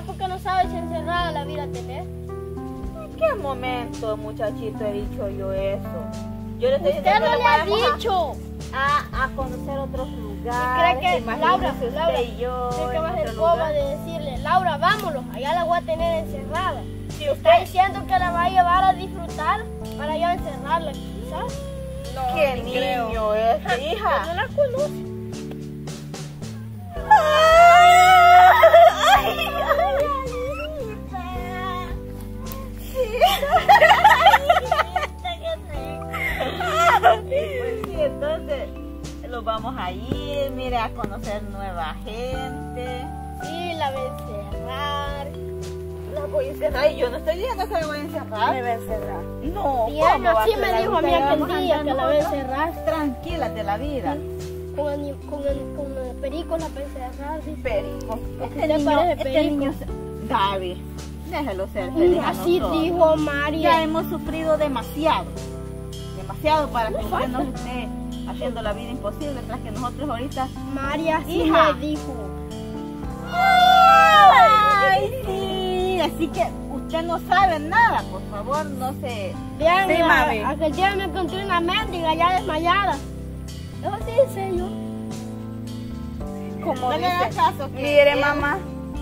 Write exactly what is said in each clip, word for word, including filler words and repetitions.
porque no sabes si encerrada la vida tenés. ¿En qué momento, muchachito, he dicho yo eso? Yo le estoy Usted diciendo no que le ha vamos a- dicho. A, a conocer otros lugares. ¿Cree que, imagínese Laura, usted Laura, y yo cree que en va a ser otro boba lugar? de decirle, Laura, vámonos, allá la voy a tener encerrada? Si Está usted, diciendo que la va a llevar a disfrutar para ya encerrarla, quizás. No, ¿qué ni creo. niño es, hija? No la conoce. Pues sí, entonces los vamos a ir, mire, a conocer nueva gente. Sí, la va a encerrar. La voy a encerrar y yo no estoy diciendo que la voy a encerrar. Me va a encerrar. No, Diana, ¿cómo va sí a me ser? dijo a mí Ahorita aquel vamos a día andar que la va a nosotros encerrar. tranquilas de la vida. Con el, con el, con el perico la va a encerrar. ¿Sí? Perico. Este ¿Te niño, parece este perico? niño, se- Gaby, déjelo ser feliz a Así nosotros. dijo María. Ya hemos sufrido demasiado, demasiado para que usted nos esté haciendo la vida imposible, tras que nosotros ahorita... María sí Hija. me dijo. ¡Ay, sí! Así que usted no sabe nada, por favor, no se... Vean, Sí, a- mami. aquel día me encontré una mendiga ya desmayada. No, sí, en serio. Como No le dice, hagas caso, que- mire, mamá.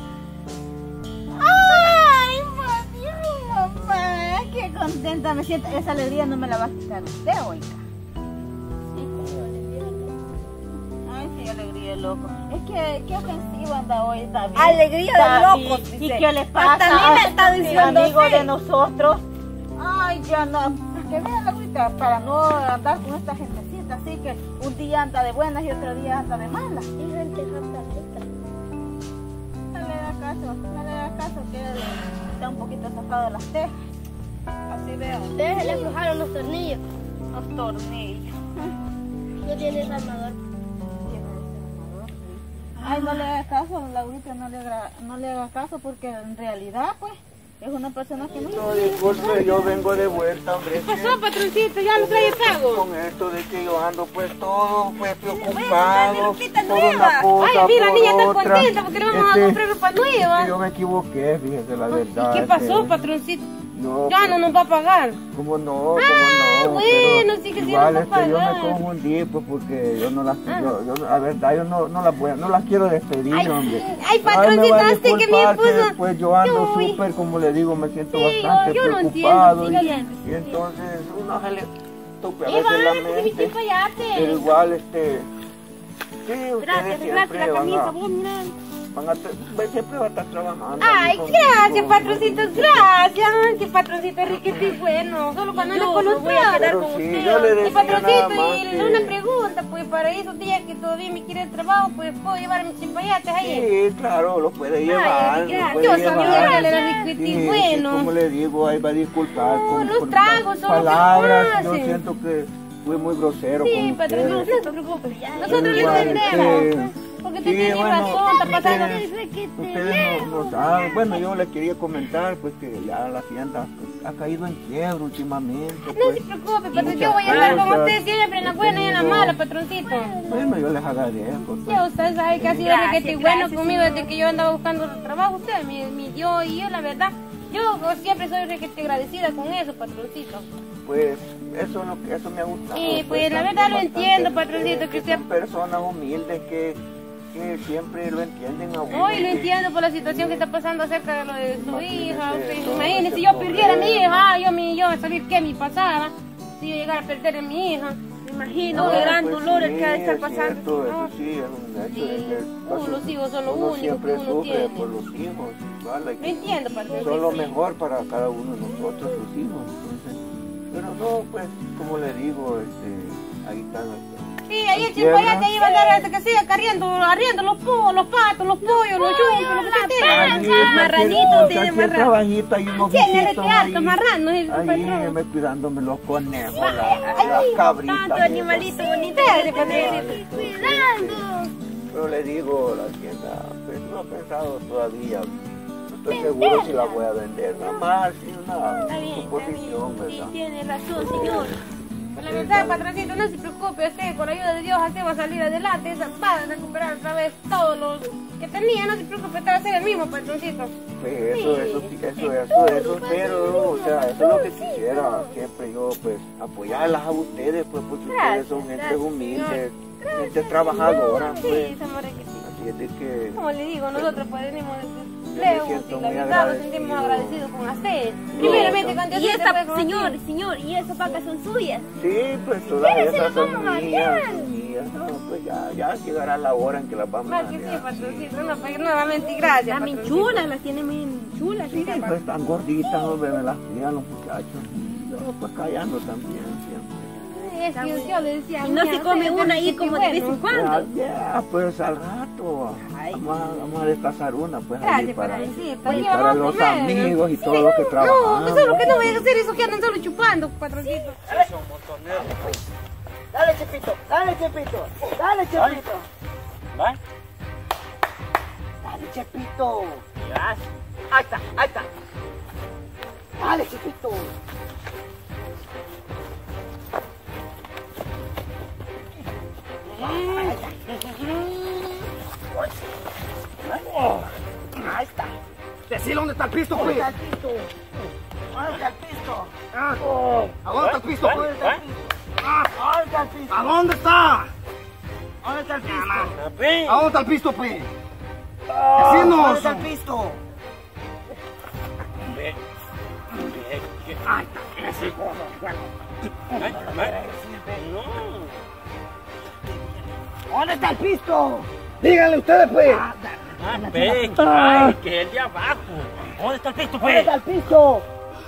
¡Ay, Dios, mamá! ¡Qué contenta me siento! Esa alegría no me la va a quitar usted, oiga. Sí, como alegría. Ay, sí, alegría de loco. Es que, qué ofensivo anda hoy David. Alegría de David. locos, ¿Y dice. qué le pasa? Hasta a mí me está diciendo amigo así. de nosotros. Ay, ya no. Que vean ahorita para no andar con esta gentecita. Así que un día anda de buenas y otro día anda de malas. Y gente jactalita. No le da caso, no le da caso que él está un poquito zafado de las tejas. Así veo. Ustedes le aflojaron los tornillos. Los tornillos. No tiene armador. Ay, no le haga caso, Laurita, no le haga, no le haga caso porque en realidad, pues, es una persona que no... No, disculpe, yo vengo de vuelta, hombre. ¿Qué pasó, patroncito? ¿Ya lo trae pago? Con esto de que yo ando pues todo pues preocupado ropita por nueva. una cosa, Ay, mira, la por niña está otra. contenta porque le vamos a Este, comprar ropa nueva. Yo me equivoqué, fíjese la verdad. ¿Qué pasó, este, patroncito? No, Ya no nos va a pagar. ¿cómo no? ¿Cómo Ah, no? bueno, Pero sí que sí igual nos va a este, yo me pagar. confundí pues porque yo no las, Ah. yo, yo, la verdad yo no, no las voy a, no las quiero despedir, Ay, hombre. ay, me patroncito, va a usted que me disculpar puso- Pues yo ando Uy. súper, como le digo, me siento Sí, bastante yo- yo lo preocupado. entiendo, y, sí, sí. y entonces uno se le tope a Y veces la va, que mente. mi payate. Pero igual, este, sí, ustedes Gracias, siempre gracias, la van camisa. a, Voy a mirar. van a, tra- siempre va a estar trabajando. Ay, ahí conmigo. gracias, patroncito, gracias. Ay, qué patroncito riquito y bueno. Solo cuando ando con no voy a usted. quedar Pero con sí, usted. yo le Y decía nada patroncito, más y que- una pregunta, pues para esos días que todavía me quiere el trabajo, pues puedo llevar mis chimpayates ahí. Sí, claro, lo puede llevar. Ay, lo gracias. puede Yo llevar. sabía que era riquito y Sí, sí, bueno. como le digo, ahí va a disculpar. No, con, los con tragos las son los que palabras. no Yo hacen. siento que fui muy grosero Sí, con patroncito, ustedes. no se preocupe. Nosotros Pero le igual, entendemos. este, Porque sí, usted tiene bueno, razón, está pasando. ustedes- Ustedes no, no saben. Bueno, yo les quería comentar pues que ya la hacienda pues, ha caído en quiebra últimamente. No Pues. se preocupe, patrón, Muchas yo voy a estar con cosas. usted siempre en la He buena y en la tenido- mala, patroncito. Bueno, yo les agradezco. Pues. Ya usted sabe que ha sido Gracias, requete bueno gracias, conmigo desde que yo andaba buscando trabajo. Usted me, me dio y yo, la verdad, yo siempre soy requete agradecida con eso, patroncito. Pues eso, es lo que, eso me ha gustado. Y pues la también verdad lo bastante entiendo, de patroncito, ustedes, que son usted... personas humildes que, que siempre lo entienden a uno. Hoy lo que- entiendo por la situación que está pasando acerca de lo de su Imagínese hija. Usted, todo imagínese, ese si yo perdiera a mi problema. hija, yo, mi, yo a saber qué me pasara, si yo llegara a perder a mi hija. Me imagino No, qué gran pues dolor el sí, que ha de estar es pasando. cierto, ¿no? eso sí, es un hecho Sí, de que uno, pasa- los hijos son lo uno único siempre que uno sufre tiene. por los hijos, igual, hay Lo que- entiendo, patroncito. son lo mejor para cada uno de nosotros, los hijos. Entonces, pero no, pues, como le digo, este, ahí está. Sí, ahí el Quiebra. chimpayate ahí va a andar hasta que siga arriendo, arriendo los pollos, los patos, los pollos, los chumpos, lo que usted Ahí, tiene. marranito, tiene aquí el marrano. trabajito, hay unos Tiene bichitos rete alto, ahí. marrano, es el Ahí, patrón. me cuidándome los conejos, las, las cabritas. Tanto esas. animalito bonito. Espérate, patroncito. Cuidando. Pero le digo, la tienda, pues no he pensado todavía. No estoy seguro si la voy a vender. Nada más, sí, una Está bien, está suposición, bien. Sí, ¿verdad? tiene razón, señor. Pues la verdad, patroncito, no se preocupe, usted con la ayuda de Dios así va a salir adelante, esa va a recuperar otra vez todos los que tenía, no se preocupe, usted va a ser el mismo, patroncito. Pues eso, eso, eso, eso, eso, pero, o sea, eso es lo que quisiera, siempre yo, pues, apoyarlas a ustedes, pues, porque ustedes son gente humilde, gente trabajadora, pues. Sí, somos requisitos. Así es de que... Como le digo, nosotros pues venimos de me lejos siento y la muy verdad nos agradecido. sentimos agradecidos con usted. No, Primeramente con Y Diosito, esta, pues, con señor, usted. señor, y esas vacas son suyas. Sí, pues todas esas las son vamos a mías, hallar. son mías, no, pues ya, ya llegará la hora en que las vamos a Más que sí, hallar. patroncito, no, pues nuevamente gracias, Están bien patroncito. chulas, las tienen bien chulas. Sí, esas pues vacas. están gorditas, hombre, me las cuidan los muchachos. Y yo, pues callando también, siempre. Es que yo le decía, Y no mira, se come usted una es ahí como de vez en bueno. cuando. Ya, ya, pues al rato. Ay. Vamos a, vamos a descasar una, pues Gracias, allí para, patroncito. y Aquí para vamos los primero. amigos y Sí, todos los que no, trabajamos. No, solo que no vayan a hacer eso que andan solo chupando, patroncito. Dale, Chepito, dale, Chepito, dale, Chepito. ¿Va? Dale, Chepito. Ya. Ahí está, ahí está. Dale, Chepito. Ahí está. Decile dónde está el pisto, ¿Dónde pues. está el pisto? ¿Dónde está el pisto? ¿A dónde está el pisto, ¿Dónde pues? está el pisto? ¿Dónde está el pisto? ¿A dónde está? ¿Dónde está el pisto? ¿A dónde está el pisto, pues? ¿Dónde Decinos. está el pisto? ¿Dónde está el pisto? Díganle ustedes, pues. Ah, Ah, ve, ay, que es el de abajo. ¿Dónde está el pisto, ¿Dónde pues? está el pisto?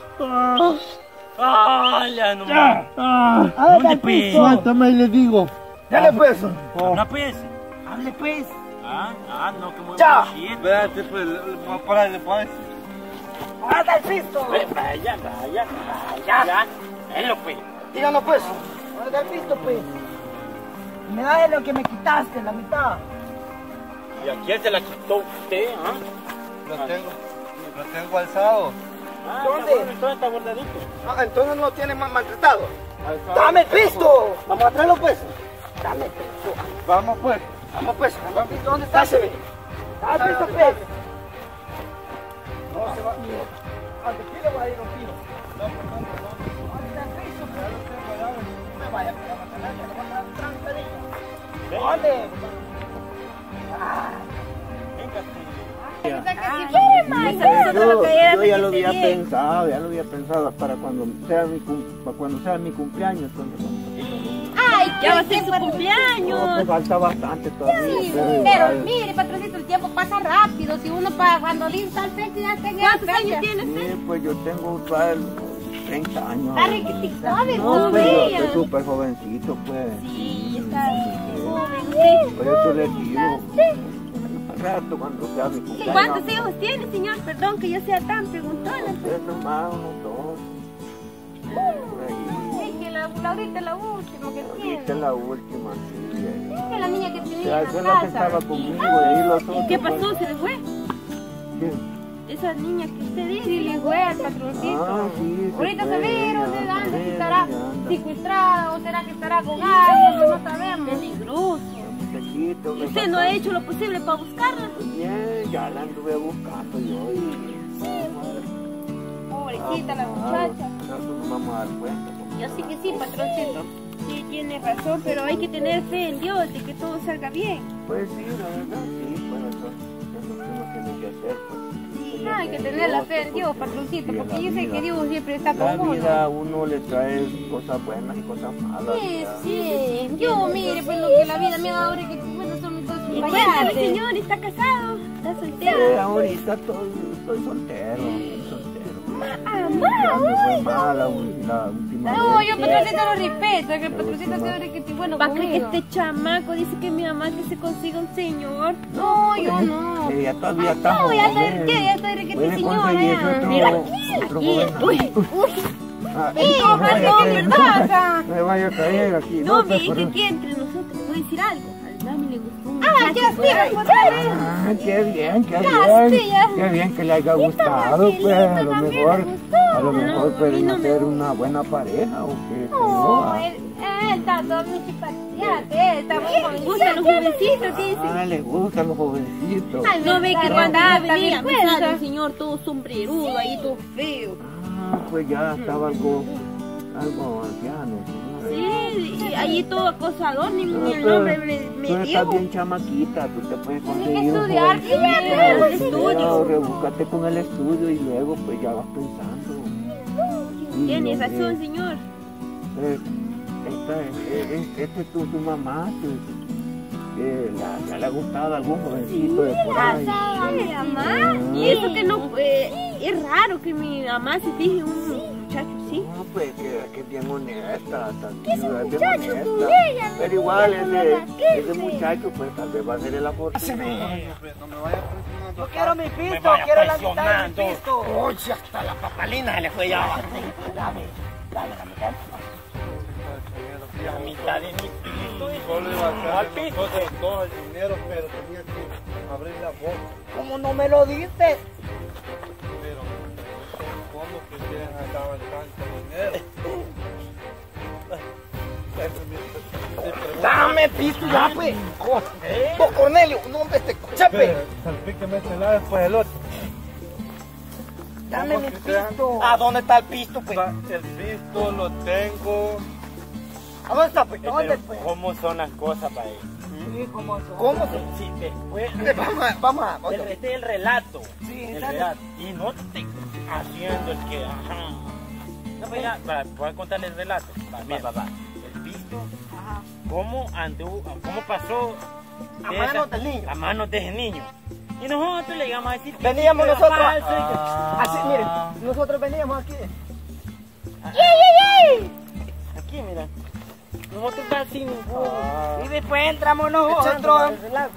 Ay, ya no. ¿Dónde está ¿Dónde, el pues? pisto? Suéltame y le digo. Dale, pues. Habla, pues. Hable pues. Ah, ah, no, que muy Ya. shit. Espérate, pues. Párale, pues. ¿Dónde está el pisto? Ve, Vaya, vaya, vaya. Velo, pues. Díganos pues. ¿Dónde está el pisto pues? Me da lo que me quitaste, la mitad. ¿Y a quién se la quitó usted, ah? Lo tengo. Lo tengo alzado. Ah, ¿Dónde? está bueno, entonces está guardadito. Ah, entonces no tiene más maltratado. ¡Dame el pisto! Vamos a traerlo pues. Dame el pisto. Vamos, pues. Vamos pues. Dame el pisto. ¿Dónde está ese? Dame el pisto pues. No se va. Al desfile voy a ir un tiro. No, perdón, perdón. ¿Dónde está el pisto? Ya lo tengo, ya lo- No me vaya a tener que le voy a dar un trancadillo. Ven, ¿Dónde? venga, Yo, yo ya lo había bien. pensado, ya lo había pensado para cuando sea mi, cum- para cuando sea mi cumpleaños. Entonces, Ay, ya va a ser su no, cumpleaños. pues falta bastante todavía. Sí, pero pero igual. mire, patroncito, el tiempo pasa rápido. Si uno para cuando dice tal fecha ya tenga ¿Cuántos años tienes? Sí, pues yo tengo igual treinta años. Está requisito, joven No, pues yo todavía. estoy súper jovencito, pues. Sí, está joven, sí. Por eso les digo, al rato cuando sea mi cumpleaños. ¿Cuántos hijos tiene, señor? Perdón que yo sea tan preguntona. Pues nomás unos dos. Por ahí. Es que la Laurita es la última que Esta tiene. es la última, sí. Es que la niña que O tenía sea, en esa es la la que casa. estaba conmigo y ahí los otros. ¿Qué pues, pasó? ¿Se le fue? ¿quién? Esa niña que usted Sí, dice. le fue al patroncito. Ah, sí, se Ahorita fue, sabieron ya, de anda, si ya, estará ya anda. secuestrada o será que estará con alguien, no sabemos. Peligroso. Muchachito, ¿Y usted no ha hecho lo posible para buscarla? Bien, ya la anduve buscando yo y... Pobrecita la muchacha. Nosotros nos vamos a dar cuenta. porque- Yo sí que sí, patroncito. Sí, tiene razón, pero hay que tener fe en Dios de que todo salga bien. Pues sí, la verdad, sí, pues eso es lo que uno tiene que hacer, pues. No, hay que tener la fe en Dios, patroncito, Sí, en porque la yo sé que vida. Dios siempre está La con uno. vida a uno le trae cosas buenas y cosas malas. Sí, ya. sí. Yo, mire, pues lo que la vida me ha dado ahora que bueno, son cosas Y cuéntame, fallantes. señor, ¿está casado? ¿Está Sí, soltero? ahorita estoy, estoy soltero, estoy soltero. Ah, Ya ma, me fue mal la, ulti- la última No, vez. yo patroncito lo respeto, que el patroncito siempre que estoy bueno ¿va a creer que conmigo. este chamaco dice que mi mamá que se consiga un señor? No, yo no. Ella todavía está No, ya estoy joven. que ya estoy requete Puede señora conseguirse ya. otro, Mira, otro aquí, joven. uy, uy. Ah, Sí, no vaya a perdón, caer, ¿verdad? Acá. no me vaya a caer aquí. No, pues, mire, que pero- aquí entre nosotros, ¿te puedo decir algo? Al Dami le gustó un Ah, muchacho ya por sí, ahí. Ah, qué bien, qué Ya, sí, bien. ya. Qué bien que le haya gustado, Marcelito pues a lo también mejor, le gustó. A lo mejor No, pueden no me hacer una buena pareja o qué. No, ¿No? él, él está todo muy simpático, él está muy Me gustan los jovencitos, dice. Ah, les gustan los jovencitos. Ay, No ve que está cuando rata, venía, me vergüenza. sale un señor todo sombrerudo ahí, todo feo. Ah, pues ya estaba algo, algo anciano. ¿No? Sí, y ahí todo acosador, ni, No, ni el pero nombre me, me tú dio. estás bien chamaquita, tú te puedes conseguir un estudiar, jovencito. fíjate, el estudio. Claro, rebúscate con el estudio y luego pues ya vas pensando. Sí, Tienes hombre. razón, señor. Eh, esta, es- es- este es tu, tu mamá, pues, eh, la- ya le ha gustado algún jovencito de por ahí. Mi mamá. Y eso que no, eh, es raro que mi mamá se fije en un muchacho así. No, pues que, que es bien honesta, tranquila, es bien honesta. Pero igual ese, ese muchacho pues tal vez va a ser el afortunado. No me vaya presionando. Yo quiero mi Me pisto, vaya quiero la mitad de mi presionando. pisto. Oye, hasta la papalina se le fue ya. Dame, dame la mitad. La mitad de mi pisto. Solo iba a Al hacer pisto. nosotros todo el dinero, pero tenía que abrir la boca. ¿Cómo no me lo dices? Pero, ¿cómo que quieren acabar tanto dinero? Dame pisto ya, pues. Vos, Cornelio, un hombre te escucha, pues. Salpíqueme este lado después el otro. Dame mi pisto. ¿A dónde está el pisto, pues? El pisto lo tengo. ¿A dónde está, pues? ¿Dónde, pues? ¿Cómo son las cosas para él? Sí, ¿cómo son? ¿Cómo se...? Sí, después. Eh, Vamos a... Vamos a... El, este es el relato. Sí, el dale. relato. Y no te haciendo el que. Ajá. No, pues ya, para, voy a contarle el relato. Va, mira, va, va. El pisto, Ajá. cómo anduvo, cómo pasó A de manos esa- del niño. a manos de ese niño. Y nosotros le íbamos a decir que Veníamos sí, que nosotros... era falso y que- Ah. Así, miren, nosotros veníamos aquí. Aquí, mira. Nosotros así. Y después entramos nosotros.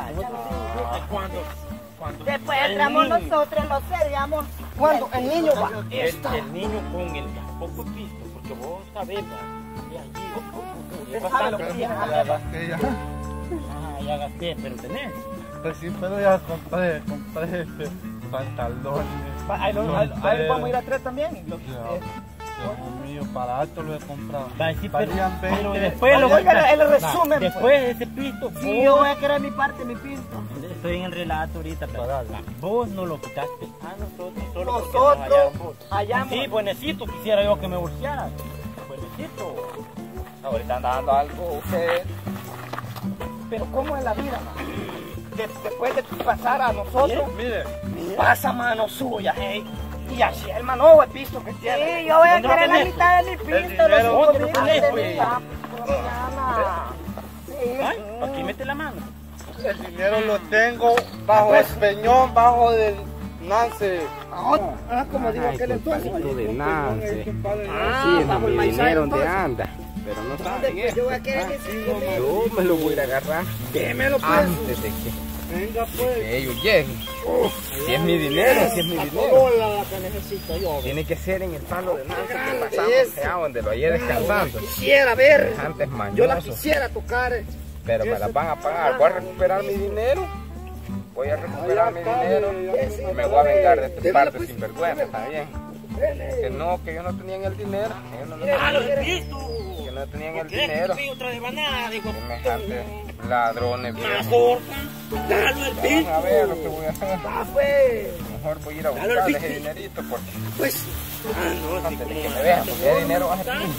Cuando, cuando Después el entramos niño- nosotros, lo seriamos. Cuando el niño va... El, Está... el niño con el poco pisto, porque vos sabés, va, y allí, es Él sabe lo bastante. que tiene. Ya gasté ya. Ah, ya gasté, pero tenés. Pues sí, pero ya compré, compré este, pantalones. Va, Ahí, lo- ahí- ahí vamos a ir a tres también. Lo- Ya. eh, Dios mío, barato lo he comprado. Va a decir, pero, Valían pero veinte. después lo Oiga, el va, resumen, pues. después de ese pisto, Sí, vos- yo voy a querer mi parte, mi pisto. estoy en el relato ahorita, pero va, vos no lo quitaste a nosotros, solo porque nos Nosotros hallaron vos. hallamos... Sí, buenecito, quisiera yo que me bolsearas. Buenecito. Ahorita anda dando algo usted. Pero ¿cómo es la vida, ma? De- después de pasar a nosotros, Mire, pasa mano suya, hey. Y así el mano el pisto que tiene. Sí, yo voy a ¿Dónde lo querer la tenés? mitad de mi El pisto. dinero, Los ¿dónde lo cinco tenés, mil pues? de mi mañana. Sí. Ay, aquí mete la mano. el dinero lo tengo bajo el peñón, bajo del Nance. Ah, como digo aquel entonces. de Nance. Ah, Sí, bajo el mi maizal, dinero donde entonces. anda. Pero no saben Pues eso. yo voy a querer mis cinco mil. Yo me lo voy a ir a agarrar Démelo pues. antes de que, Venga de pues. que ellos lleguen. Si es mi dinero, si es mi dinero. Tiene que ser en el palo de Nance que pasamos allá donde lo hallé descansando. Quisiera ver. Antes Yo la mañoso. quisiera tocar. Pero me la van a pagar. Voy a recuperar mi dinero. Voy a recuperar mi dinero. Y me voy a vengar de esta parte sinvergüenza también. Que no, que ellos no tenían el dinero. Ellos no lo tenían. Que no tenían el dinero. otra de banana, dijo. Semejantes ladrones viejos. Mejor, dalo el Vamos a ver lo que voy a hacer. Ah, pues. Mejor voy a ir a buscar ese dinerito porque Pues. antes de que me vean, porque ese dinero va a ser mío.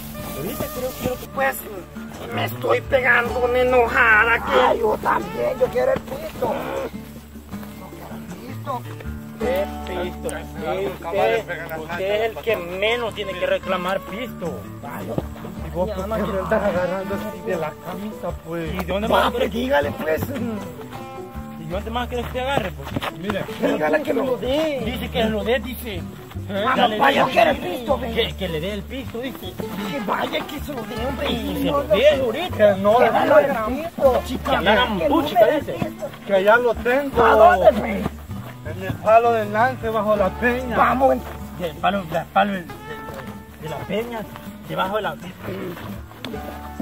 Pues. Me estoy pegando una enojada que yo también. Yo quiero el pisto. Yo quiero el pisto. Qué pisto. Usted, usted es el que menos tiene que reclamar pisto. ¿Y vos por qué me estás agarrando así de la camisa, pues? ¿Y de dónde más Va, quieres pues dígale pues. ¿Y de dónde más quieres que te agarre? Pues? Mire, Dígale que me lo dé. Dice que lo dé, dice. Vamos, vaya, yo quiero el pisto, venga. Que, que le dé el pisto, dice. Que vaya, que se lo dé, hombre. Y se lo dé ahorita. que no, Que dalo el pisto, Que chica. me hagan Que no me puchica, dé el dice. pisto. que ya lo tengo. ¿A dónde, pues? En el palo del Nance, bajo la peña. Vamos, Del palo, del palo de, de- de la peña, debajo de la.